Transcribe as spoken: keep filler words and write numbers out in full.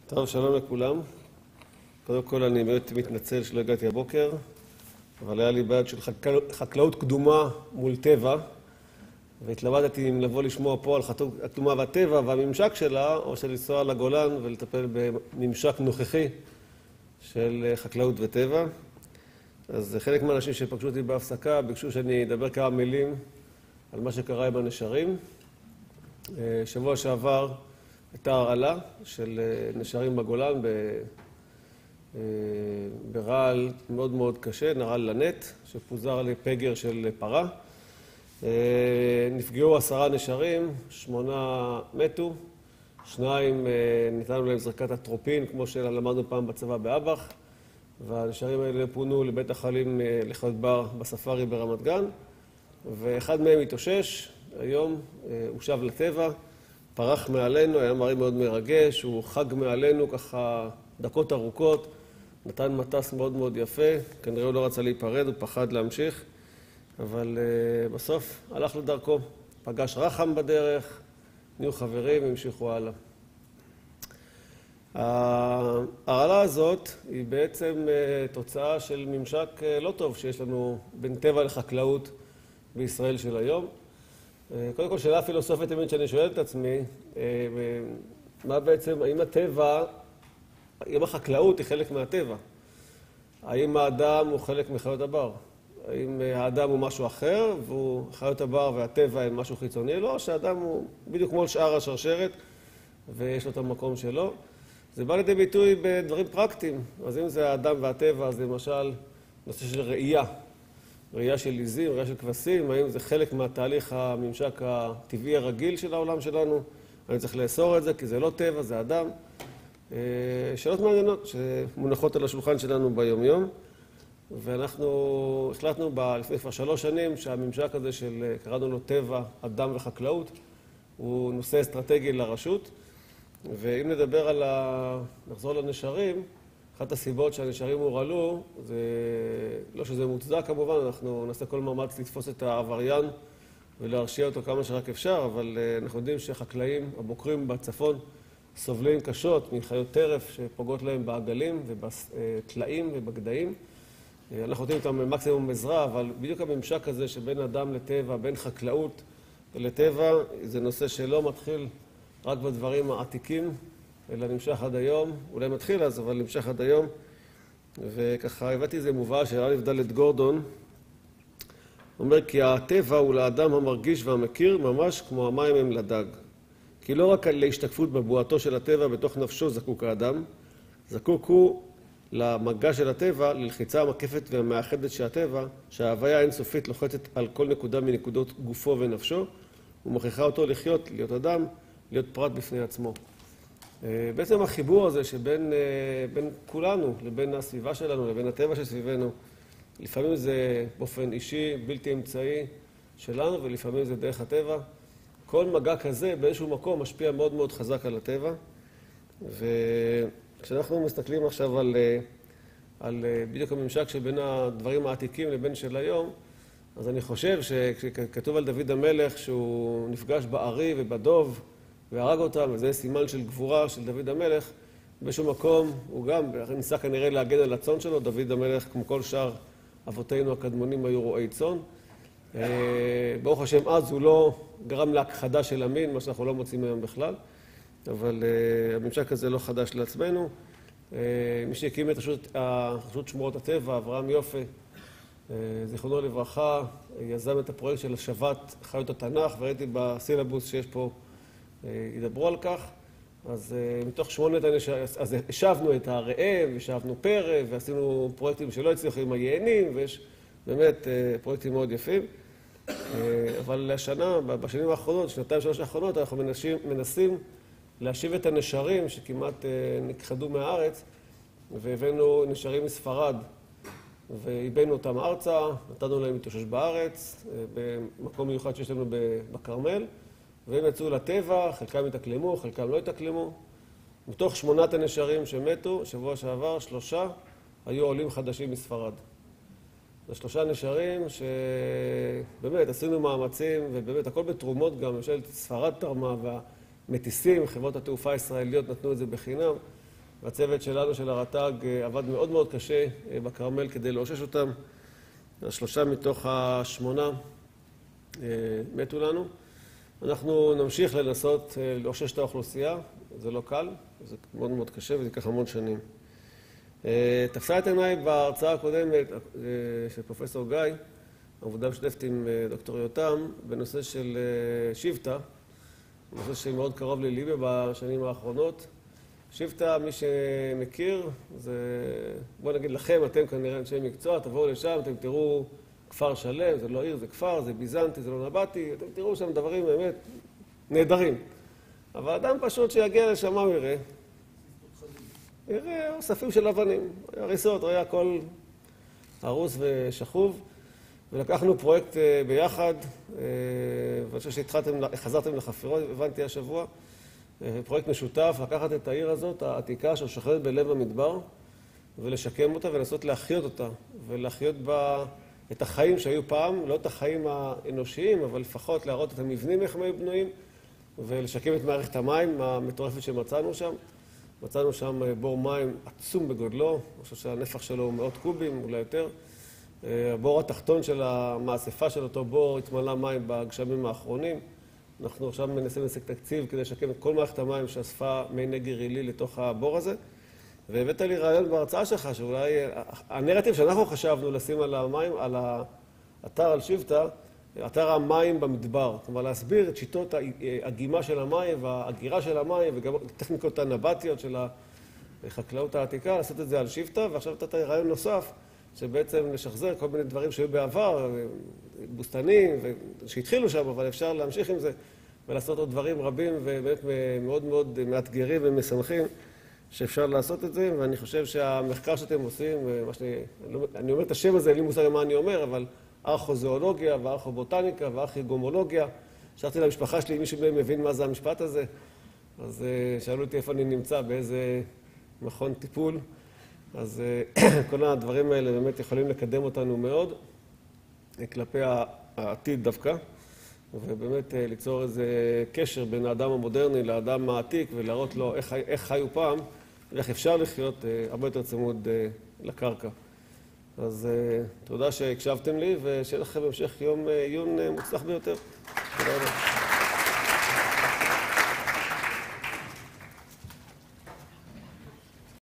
טוב, שלום לכולם. קודם כל אני באמת מתנצל שלא הגעתי הבוקר, אבל היה לי בעיה של חקלאות קדומה מול טבע, והתלבטתי אם לבוא לשמוע פה על חקלאות הקדומה והטבע והממשק שלה, או של לנסוע לגולן ולטפל בממשק נוכחי של חקלאות וטבע. אז חלק מהאנשים שפגשו אותי בהפסקה ביקשו שאני אדבר כמה מילים על מה שקרה עם הנשרים. שבוע שעבר הייתה הרעלה של נשרים בגולן ברעל מאוד מאוד קשה, נרעל לנט, שפוזר לפגר של פרה. נפגעו עשרה נשרים, שמונה מתו, שניים ניתנו להם זריקת אטרופין, כמו שלמדנו פעם בצבא באב"ח, והנשרים האלה פונו לבית החולים לחיות בר בספארי ברמת גן, ואחד מהם התאושש, היום הוא שב לטבע, פרח מעלינו, היה מראה מאוד מרגש, הוא חג מעלינו ככה דקות ארוכות, נתן מטס מאוד מאוד יפה, כנראה הוא לא רצה להיפרד, הוא פחד להמשיך, אבל uh, בסוף הלך לדרכו, פגש רחם בדרך, נהיו חברים והמשיכו הלאה. ההרעלה הזאת היא בעצם uh, תוצאה של ממשק uh, לא טוב שיש לנו בין טבע לחקלאות בישראל של היום. קודם כל, שאלה פילוסופית תמיד שאני שואל את עצמי, מה בעצם, האם הטבע, האם החקלאות היא חלק מהטבע? האם האדם הוא חלק מחיות הבר? האם האדם הוא משהו אחר, וחיות הבר והטבע הם משהו חיצוני? לא, שהאדם הוא בדיוק כמו שאר השרשרת, ויש לו את המקום שלו. זה בא לידי ביטוי בדברים פרקטיים. אז אם זה האדם והטבע, אז למשל, נושא של ראייה. ראייה של עיזים, ראייה של כבשים, האם זה חלק מהתהליך הממשק הטבעי הרגיל של העולם שלנו? אני צריך לאסור את זה, כי זה לא טבע, זה אדם. שאלות מעניינות שמונחות על השולחן שלנו ביום-יום, ואנחנו החלטנו לפני כבר שלוש שנים שהממשק הזה של, קראנו לו טבע, אדם וחקלאות, הוא נושא אסטרטגי לרשות, ואם נדבר על ה... נחזור לנשרים, אחת הסיבות שהנשרים הורעלו, זה לא שזה מוצדק כמובן, אנחנו נעשה כל מאמץ לתפוס את העבריין ולהרשיע אותו כמה שרק אפשר, אבל אנחנו יודעים שחקלאים הבוקרים בצפון סובלים קשות מחיות טרף שפוגעות להם בעגלים ובטלאים ובגדיים. אנחנו נותנים אותם מקסימום עזרה, אבל בדיוק הממשק הזה שבין אדם לטבע, בין חקלאות לטבע, זה נושא שלא מתחיל רק בדברים העתיקים, אלא נמשך עד היום, אולי מתחיל אז, אבל נמשך עד היום. וככה הבאתי איזה מובאה של אלף ד' גורדון, אומר כי הטבע הוא לאדם המרגיש והמכיר ממש כמו המים הם לדג. כי לא רק להשתקפות בבואתו של הטבע בתוך נפשו זקוק האדם, זקוק הוא למגע של הטבע, ללחיצה המקפת והמאחדת של הטבע, שההוויה האינסופית לוחצת על כל נקודה מנקודות גופו ונפשו, ומוכיחה אותו לחיות, להיות אדם, להיות פרט בפני עצמו. בעצם החיבור הזה שבין בין כולנו, לבין הסביבה שלנו, לבין הטבע שסביבנו, לפעמים זה באופן אישי, בלתי אמצעי שלנו, ולפעמים זה דרך הטבע. כל מגע כזה באיזשהו מקום משפיע מאוד מאוד חזק על הטבע. וכשאנחנו מסתכלים עכשיו על, על בדיוק הממשק שבין הדברים העתיקים לבין של היום, אז אני חושב שכתוב על דוד המלך שהוא נפגש בארי ובדוב, והרג אותם, וזה סימן של גבורה של דוד המלך. באיזשהו מקום הוא גם ניסה כנראה להגן על הצאן שלו. דוד המלך, כמו כל שאר אבותינו הקדמונים, היו רועי צאן. ברוך השם, אז הוא לא גרם להכחדה של המין, מה שאנחנו לא מוצאים היום בכלל. אבל הממשק הזה לא חדש לעצמנו. מי שהקים את רשות שמורות הטבע, אברהם יופי, זיכרונו לברכה, יזם את הפרויקט של השבת חיות התנ"ך, וראיתי בסילבוס שיש פה ידברו על כך. אז מתוך שמונת הנשרים, אז השבנו את הראם, השבנו פרא, ועשינו פרויקטים שלא הצליחו עם הייענים, ויש באמת פרויקטים מאוד יפים. אבל השנה, בשנים האחרונות, שנתיים שלוש האחרונות, אנחנו מנסים, מנסים להשיב את הנשרים שכמעט נכחדו מהארץ, והבאנו נשרים מספרד, והבאנו אותם ארצה, נתנו להם להתאושש בארץ, במקום מיוחד שיש לנו בכרמל, והם יצאו לטבע, חלקם התאקלמו, חלקם לא התאקלמו. מתוך שמונת הנשרים שמתו, שבוע שעבר, שלושה היו עולים חדשים מספרד. זה שלושה נשרים שבאמת עשינו מאמצים, ובאמת הכל בתרומות גם, למשל ספרד תרמה, והמטיסים, חברות התעופה הישראליות נתנו את זה בחינם. והצוות שלנו, של הרט"ג, עבד מאוד מאוד קשה בכרמל כדי לאושש אותם. השלושה מתוך השמונה מתו לנו. אנחנו נמשיך לנסות לאושש את האוכלוסייה, זה לא קל, זה מאוד מאוד קשה וזה ייקח המון שנים. תפסה את עיניי בהרצאה הקודמת של פרופסור גיא, עבודה משותפת עם דוקטור יותם, בנושא של שבטה, נושא שמאוד קרוב לליבי בשנים האחרונות. שבטה, מי שמכיר, זה, בוא נגיד לכם, אתם כנראה אנשי מקצוע, תבואו לשם, אתם תראו כפר שלם, זה לא עיר, זה כפר, זה ביזנטי, זה לא נבטי, אתם תראו שם דברים באמת נהדרים. אבל אדם פשוט שיגיע לשם, מה הוא יראה? יראה אוספים של אבנים, הריסות, היה הכל הרוס ושכוב. ולקחנו פרויקט ביחד, ואני חושב שחזרתם לחפירות, הבנתי השבוע, פרויקט משותף, לקחת את העיר הזאת, העתיקה ששוכנת בלב המדבר, ולשקם אותה ולנסות להחיות אותה, ולהחיות בה את החיים שהיו פעם, לא את החיים האנושיים, אבל לפחות להראות את המבנים איך הם היו בנויים, ולשקם את מערכת המים המטורפת שמצאנו שם. מצאנו שם בור מים עצום בגודלו, אני חושב שהנפח שלו הוא מאות קובים, אולי יותר. הבור התחתון של המאספה של אותו בור התמלא מים בגשמים האחרונים. אנחנו עכשיו מנסים להשיג תקציב כדי לשקם את כל מערכת המים שאספה מי נגר עילי לתוך הבור הזה. והבאת לי רעיון בהרצאה שלך, שאולי הנרטיב שאנחנו חשבנו לשים על המים, על האתר על שבטה, אתר המים במדבר. כלומר, להסביר את שיטות הגימה של המים והאגירה של המים וגם טכניקות הנבטיות של החקלאות העתיקה, לעשות את זה על שבטה, ועכשיו נתת רעיון נוסף, שבעצם לשחזר כל מיני דברים שהיו בעבר, בוסתנים, שהתחילו שם, אבל אפשר להמשיך עם זה ולעשות עוד דברים רבים ובאמת מאוד מאוד מאתגרים ומשמחים שאפשר לעשות את זה, ואני חושב שהמחקר שאתם עושים, מה שאני, אני אומר את השם הזה, אין לי מושג מה אני אומר, אבל ארכוזואולוגיה וארכובוטניקה וארכיגומולוגיה, שאלתי למשפחה שלי אם מישהו מהם מבין מה זה המשפט הזה, אז שאלו אותי איפה אני נמצא, באיזה מכון טיפול, אז כל הדברים האלה באמת יכולים לקדם אותנו מאוד כלפי העתיד דווקא, ובאמת ליצור איזה קשר בין האדם המודרני לאדם העתיק ולהראות לו איך, איך חיו פעם ואיך אפשר לחיות הרבה יותר צמוד לקרקע. אז תודה שהקשבתם לי ושיהיה לכם המשך יום עיון מוצלח ביותר. תודה רבה.